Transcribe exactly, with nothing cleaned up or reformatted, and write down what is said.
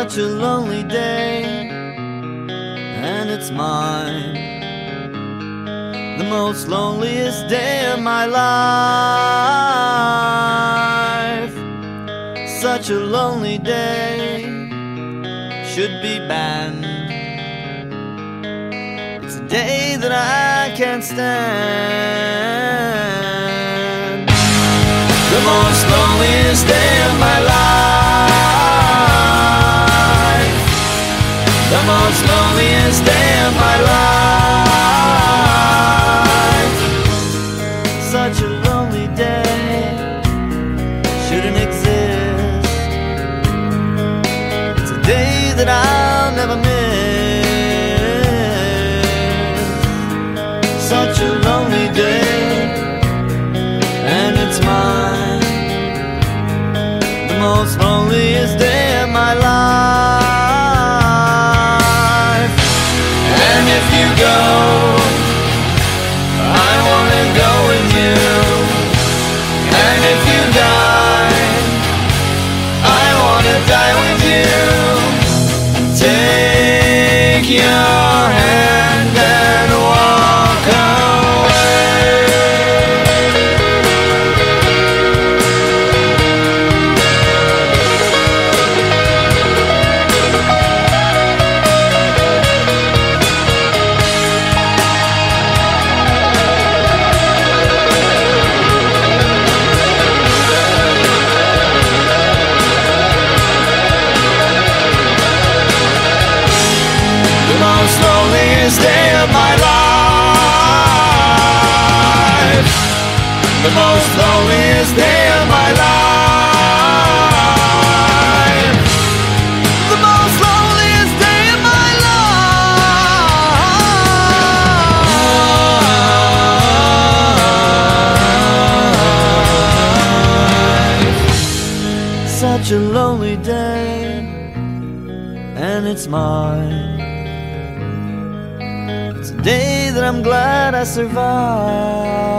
such a lonely day, and it's mine, the most loneliest day of my life. Such a lonely day should be banned. It's a day that I can't stand. The most loneliest day of my life. The most loneliest day of my life. Such a lonely day shouldn't exist. It's a day that I'll never miss. Such a lonely day, and it's mine, the most loneliest day of my life. And if you go, I wanna go with you. And if you die, I wanna die with you. Take your hand and walk away. The most loneliest day of my life. The most loneliest day of my life. The most loneliest day of my life. Such a lonely day, and it's mine. It's a day that I'm glad I survived.